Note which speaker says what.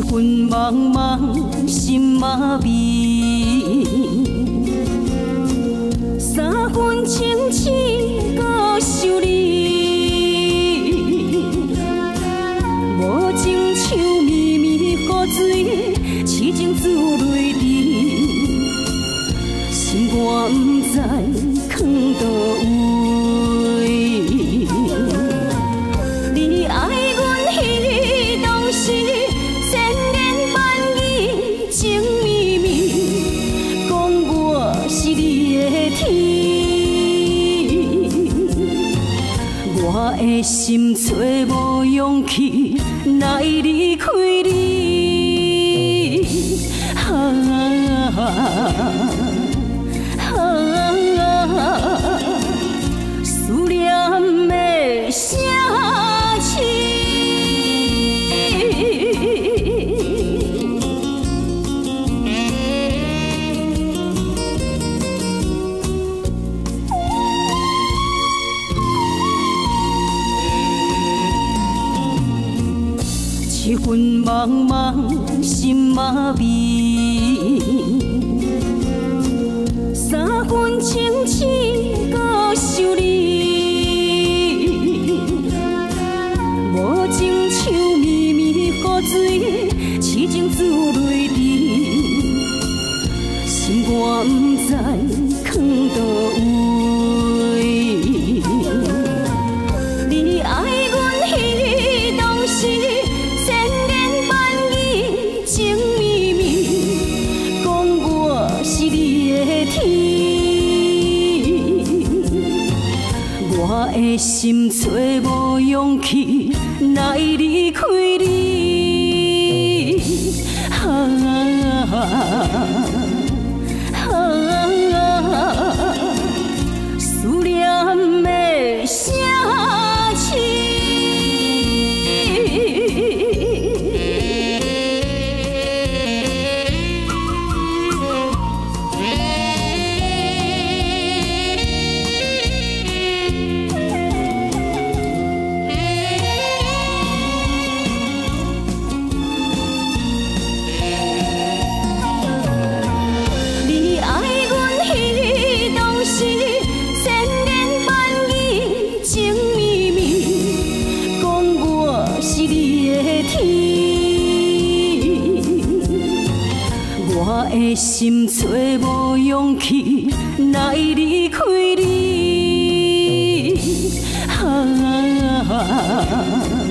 Speaker 1: 份茫茫心麻味，三分情痴搁想你，无情像绵绵雨水，痴情自泪滴，心肝不知藏倒位。你爱阮彼当时，千言万语情绵绵，讲我是你的天，我的心找无勇气来离开你。思念的声痴，一份茫茫心麻味，三分情痴搁想你，无情像绵绵雨水，痴情自泪滴，心肝不知藏倒位。你爱阮彼当时，千言万语情绵绵，讲我是你的天，我的心找无勇气来离开你。思念的声痴。你爱阮彼当时，千言万语情绵绵，讲我是你的天，我的心找无勇气来离开你。